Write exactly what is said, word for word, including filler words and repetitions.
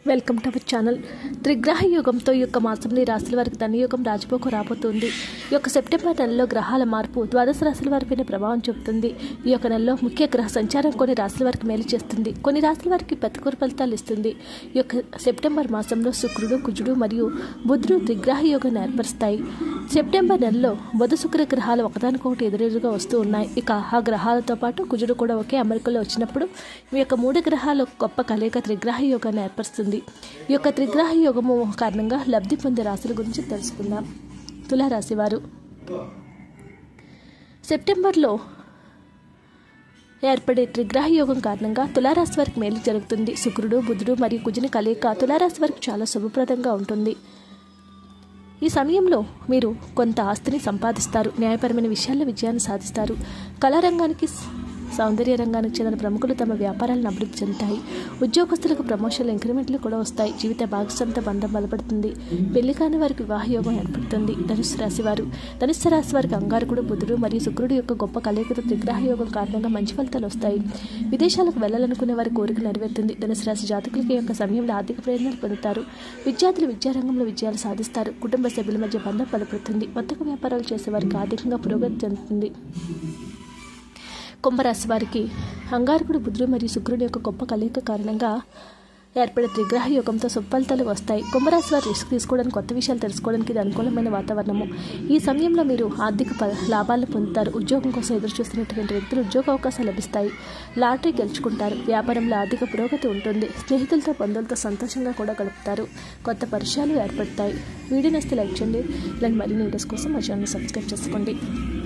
Welcome to our channel. త్రిగ్రహ యుగంతో ఈ యొక్క మాసంలో రాశుల వారికి ధనయుగం రాజపోకు రాబోతుంది. ఈ యొక్క సెప్టెంబర్ నెలలో గ్రహాల మార్పు ద్వాదశ రాశుల వారిపైన ప్రభావం చూపుతుంది. ఈ యొక్క నెలలో ముఖ్య గ్రహ సంచారం కొన్ని రాశుల వారికి మేలు చేస్తుంది, కొన్ని రాశుల వారికి ప్రతికూల ఫలితాలు ఇస్తుంది. ఈ యొక్క సెప్టెంబర్ మాసంలో శుక్రుడు, కుజుడు మరియు బుధుడు త్రిగ్రహ యోగాన్ని ఏర్పరుస్తాయి. సెప్టెంబర్ నెలలో బుధ శుక్ర గ్రహాలు ఒకదానికొకటి ఎదురెదురుగా వస్తూ ఉన్నాయి. ఇక ఆ గ్రహాలతో పాటు కుజుడు కూడా ఒకే అమరికలో వచ్చినప్పుడు ఈ యొక్క మూడు గ్రహాల గొప్ప కలయిక త్రిగ్రహ యోగాన్ని ఏర్పరుస్తుంది. ఈ యొక్క త్రిగ్రహ యోగము కారణంగా లబ్ధి పొందే రాశుల గురించి తెలుసుకుందాం. తులారాశి వారు సెప్టెంబర్లో ఏర్పడే త్రిగ్రహ యోగం కారణంగా తులారాశి వారికి మేలు జరుగుతుంది. శుక్రుడు, బుధుడు మరియు కుజుని కలయిక తులారాశి వారికి చాలా శుభప్రదంగా ఉంటుంది. ఈ సమయంలో మీరు కొంత ఆస్తిని సంపాదిస్తారు, న్యాయపరమైన విషయాల్లో విజయాన్ని సాధిస్తారు. కళారంగానికి, సౌందర్య రంగానికి చెందిన ప్రముఖులు తమ వ్యాపారాలను అభివృద్ధి చెందుతాయి. ఉద్యోగస్తులకు ప్రమోషన్లు, ఇంక్రిమెంట్లు కూడా వస్తాయి. జీవిత భాగస్వామితో బంధం బలపడుతుంది. పెళ్లి కాని వారికి వివాహ యోగం ఏర్పడుతుంది. ధనుస్సు రాశి వారు ధనుస్సు రాశి వారికి అంగారకుడు, బుధుడు మరియు శుక్రుడు యొక్క గొప్ప కలయికతో త్రిగ్రహ యోగం కారణంగా మంచి ఫలితాలు వస్తాయి. విదేశాలకు వెళ్లాలనుకునే వారి కోరిక నెరవేరుతుంది. ధనుసు రాశి జాతకులకి యొక్క సమయంలో ఆర్థిక ప్రయోజనాలు పొందుతారు. విద్యార్థులు విద్యారంగంలో విజయాలు సాధిస్తారు. కుటుంబ సభ్యుల మధ్య బంధం బలపడుతుంది. వర్తక వ్యాపారాలు చేసే వారికి ఆర్థికంగా పురోగతి చెందుతుంది. కుంభరాశి వారికి అంగారకుడు, బుధుడు మరియు శుక్రుడి యొక్క గొప్ప కలయిక కారణంగా ఏర్పడే త్రిగ్రహ యోగంతో సుఫలితాలు వస్తాయి. కుంభరాశి వారు రిస్క్ తీసుకోవడానికి, కొత్త విషయాలు తెలుసుకోవడానికి ఇది అనుకూలమైన వాతావరణము. ఈ సమయంలో మీరు ఆర్థిక లాభాలను పొందుతారు. ఉద్యోగం కోసం ఎదురు చూస్తున్నటువంటి వ్యక్తులు ఉద్యోగ అవకాశాలు లభిస్తాయి. లాటరీ గెలుచుకుంటారు. వ్యాపారంలో ఆర్థిక పురోగతి ఉంటుంది. స్నేహితులతో, బంధువులతో సంతోషంగా కూడా గడుపుతారు. కొత్త పరిచయాలు ఏర్పడతాయి. వీడియో నచ్చితే లైక్ చేయండి. ఇలాంటి మరిన్ని వీడియోస్ కోసం మా ఛానల్ సబ్స్క్రైబ్ చేసుకోండి.